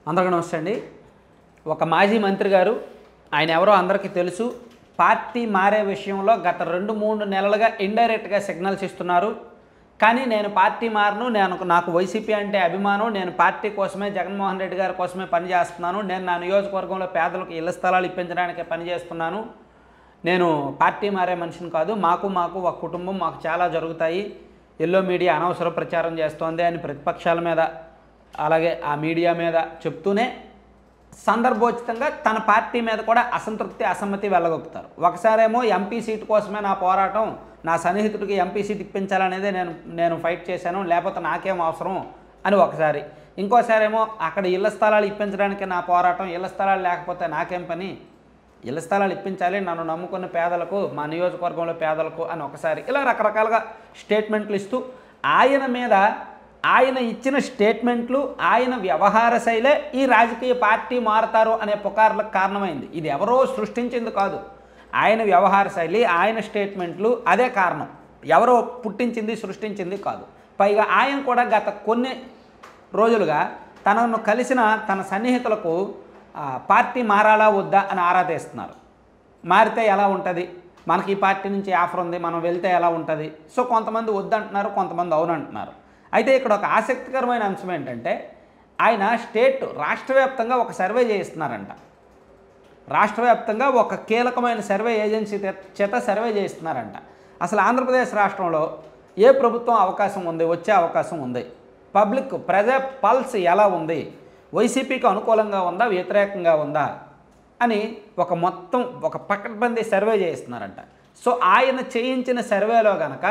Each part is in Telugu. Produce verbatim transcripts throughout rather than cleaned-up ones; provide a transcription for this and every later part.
అందరికీ నమస్తే అండి. ఒక మాజీ మంత్రి గారు, ఆయన ఎవరో అందరికీ తెలుసు, పార్టీ మారే విషయంలో గత రెండు మూడు నెలలుగా ఇండైరెక్ట్గా సిగ్నల్స్ ఇస్తున్నారు. కానీ నేను పార్టీ మారను, నేను నాకు వైసీపీ అంటే అభిమానం, నేను పార్టీ కోసమే జగన్మోహన్ రెడ్డి గారి కోసమే పనిచేస్తున్నాను, నేను నా నియోజకవర్గంలో పేదలకు ఇళ్ల స్థలాలు ఇప్పించడానికే పనిచేస్తున్నాను, నేను పార్టీ మారే మనిషిని కాదు, మాకు మాకు ఒక కుటుంబం, మాకు చాలా జరుగుతాయి, ఎల్లో మీడియా అనవసర ప్రచారం చేస్తోంది అని ప్రతిపక్షాల మీద అలాగే ఆ మీడియా మీద చెప్తూనే సందర్భోచితంగా తన పార్టీ మీద కూడా అసంతృప్తి అసమ్మతి వెళ్ళగొక్కుతారు. ఒకసారేమో ఎంపీ సీటు కోసమే నా పోరాటం, నా సన్నిహితుడికి ఎంపీ సీట్ ఇప్పించాలనేదే నేను నేను ఫైట్ చేశాను, లేకపోతే నాకేం అవసరం అని ఒకసారి. ఇంకోసారేమో అక్కడ ఇళ్ల స్థలాలు ఇప్పించడానికి నా పోరాటం, ఇళ్ల స్థలాలు లేకపోతే నాకేం పని, ఇళ్ల స్థలాలు ఇప్పించాలి నన్ను నమ్ముకున్న పేదలకు, మా నియోజకవర్గంలో పేదలకు అని ఒకసారి. ఇలా రకరకాలుగా స్టేట్మెంట్లు ఇస్తూ ఆయన మీద ఆయన ఇచ్చిన స్టేట్మెంట్లు, ఆయన వ్యవహార శైలే ఈ రాజకీయ పార్టీ మారుతారు అనే పుకార్లకు కారణమైంది. ఇది ఎవరో సృష్టించింది కాదు, ఆయన వ్యవహార శైలి, ఆయన స్టేట్మెంట్లు అదే కారణం, ఎవరో పుట్టించింది సృష్టించింది కాదు. పైగా ఆయన కూడా గత కొన్ని రోజులుగా తనను కలిసిన తన సన్నిహితులకు పార్టీ మారాలా వద్దా అని ఆరా తీస్తున్నారు. మారితే ఎలా ఉంటుంది, మనకి ఈ పార్టీ నుంచి ఆఫర్ ఉంది, మనం వెళ్తే ఎలా ఉంటుంది. సో కొంతమంది వద్దంటున్నారు, కొంతమంది అవునంటున్నారు. అయితే ఇక్కడ ఒక ఆసక్తికరమైన అంశం ఏంటంటే, ఆయన స్టేట్ రాష్ట్ర వ్యాప్తంగా ఒక సర్వే చేయిస్తున్నారంట. రాష్ట్ర వ్యాప్తంగా ఒక కీలకమైన సర్వే ఏజెన్సీ చేత సర్వే చేయిస్తున్నారంట. అసలు ఆంధ్రప్రదేశ్ రాష్ట్రంలో ఏ ప్రభుత్వం అవకాశం ఉంది, వచ్చే అవకాశం ఉంది, పబ్లిక్ ప్రజా పల్స్ ఎలా ఉంది, వైసీపీకి అనుకూలంగా ఉందా వ్యతిరేకంగా ఉందా అని ఒక మొత్తం ఒక పకడ్బందీ సర్వే చేయిస్తున్నారంట. సో ఆయన చేయించిన సర్వేలో కనుక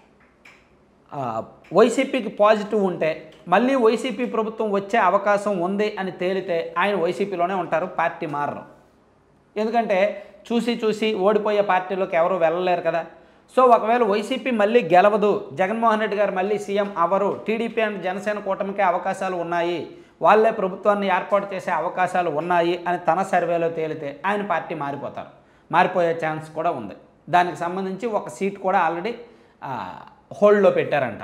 వైసీపీకి పాజిటివ్ ఉంటే, మళ్ళీ వైసీపీ ప్రభుత్వం వచ్చే అవకాశం ఉంది అని తేలితే ఆయన వైసీపీలోనే ఉంటారు, పార్టీ మారరు. ఎందుకంటే చూసి చూసి ఓడిపోయే పార్టీలోకి ఎవరు వెళ్ళలేరు కదా. సో ఒకవేళ వైసీపీ మళ్ళీ గెలవదు, జగన్మోహన్ రెడ్డి గారు మళ్ళీ సీఎం అవరు, టీడీపీ అండ్ జనసేన కూటమికే అవకాశాలు ఉన్నాయి, వాళ్ళే ప్రభుత్వాన్ని ఏర్పాటు చేసే అవకాశాలు ఉన్నాయి అని తన సర్వేలో తేలితే ఆయన పార్టీ మారిపోతారు, మారిపోయే ఛాన్స్ కూడా ఉంది. దానికి సంబంధించి ఒక సీట్ కూడా ఆల్రెడీ హోల్డ్లో పెట్టారంట.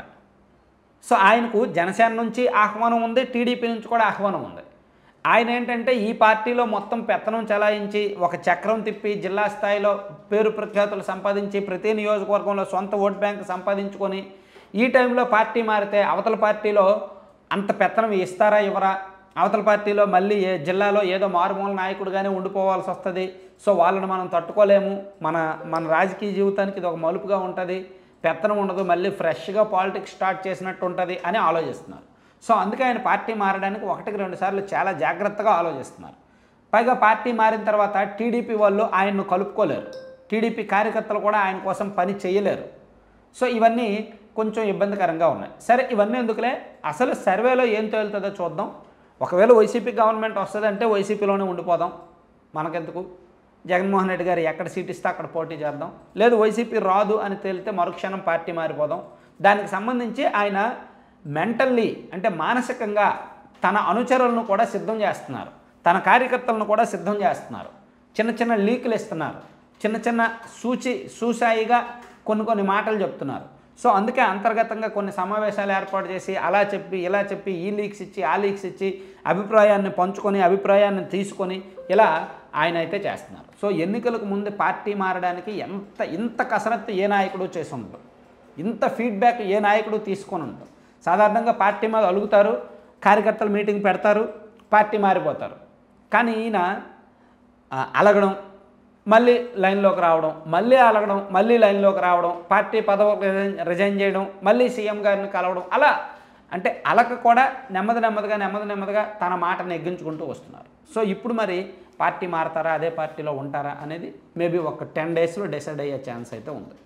సో ఆయనకు జనసేన నుంచి ఆహ్వానం ఉంది, టీడీపీ నుంచి కూడా ఆహ్వానం ఉంది. ఆయన ఏంటంటే ఈ పార్టీలో మొత్తం పెత్తనం చలాయించి ఒక చక్రం తిప్పి జిల్లా స్థాయిలో పేరు ప్రఖ్యాతులు సంపాదించి ప్రతి నియోజకవర్గంలో సొంత ఓట్ బ్యాంక్ సంపాదించుకొని ఈ టైంలో పార్టీ మారితే అవతల పార్టీలో అంత పెత్తనం ఇస్తారా ఇవ్వరా, అవతల పార్టీలో మళ్ళీ ఏ జిల్లాలో ఏదో మారుమూల నాయకుడిగానే ఉండిపోవాల్సి వస్తుంది, సో వాళ్ళని మనం తట్టుకోలేము, మన మన రాజకీయ జీవితానికి ఇది ఒక మలుపుగా ఉంటుంది, పెత్తనం ఉండదు, మళ్ళీ ఫ్రెష్గా పాలిటిక్స్ స్టార్ట్ చేసినట్టు ఉంటుంది అని ఆలోచిస్తున్నారు. సో అందుకే ఆయన పార్టీ మారడానికి ఒకటికి రెండు సార్లు చాలా జాగ్రత్తగా ఆలోచిస్తున్నారు. పైగా పార్టీ మారిన తర్వాత టీడీపీ వాళ్ళు ఆయన్ను కలుపుకోలేరు, టీడీపీ కార్యకర్తలు కూడా ఆయన కోసం పని చేయలేరు. సో ఇవన్నీ కొంచెం ఇబ్బందికరంగా ఉన్నాయి. సరే ఇవన్నీ ఎందుకులే, అసలు సర్వేలో ఏం తేలుతుందో చూద్దాం. ఒకవేళ వైసీపీ గవర్నమెంట్ వస్తుందంటే వైసీపీలోనే ఉండిపోదాం, మనకెందుకు, జగన్మోహన్ రెడ్డి గారు ఎక్కడ సీట్ ఇస్తే అక్కడ పోటీ చేద్దాం, లేదు వైసీపీ రాదు అని తేలితే మరుక్షణం పార్టీ మారిపోదాం. దానికి సంబంధించి ఆయన మెంటల్లీ అంటే మానసికంగా తన అనుచరులను కూడా సిద్ధం చేస్తున్నారు, తన కార్యకర్తలను కూడా సిద్ధం చేస్తున్నారు, చిన్న చిన్న లీకులు ఇస్తున్నారు, చిన్న చిన్న సూచి సూసాయిగా కొన్ని కొన్ని మాటలు చెప్తున్నారు. సో అందుకే అంతర్గతంగా కొన్ని సమావేశాలు ఏర్పాటు చేసి అలా చెప్పి ఇలా చెప్పి ఈ లీక్స్ ఇచ్చి ఆ లీక్స్ ఇచ్చి అభిప్రాయాన్ని పంచుకొని అభిప్రాయాన్ని తీసుకొని ఇలా ఆయన అయితే చేస్తున్నారు. సో ఎన్నికలకు ముందు పార్టీ మారడానికి ఎంత ఇంత కసరత్తు ఏ నాయకుడు చేసి ఉండదు, ఇంత ఫీడ్బ్యాక్ ఏ నాయకుడు తీసుకొని ఉండదు. సాధారణంగా పార్టీ మీద అలుగుతారు, కార్యకర్తలు మీటింగ్ పెడతారు, పార్టీ మారిపోతారు. కానీ ఈయన అలగడం, మళ్ళీ లైన్లోకి రావడం, మళ్ళీ అలగడం, మళ్ళీ లైన్లోకి రావడం, పార్టీ పదవి రిజైన్ చేయడం, మళ్ళీ సీఎం గారిని కలవడం, అలా అంటే అలక కూడా నెమ్మది నెమ్మదిగా నెమ్మది నెమ్మదిగా తన మాట నెగ్గించుకుంటూ వస్తున్నారు. సో ఇప్పుడు మరి పార్టీ మారతారా, అదే పార్టీలో ఉంటారా అనేది మేబీ ఒక టెన్ డేస్లో డిసైడ్ అయ్యే ఛాన్స్ అయితే ఉంది.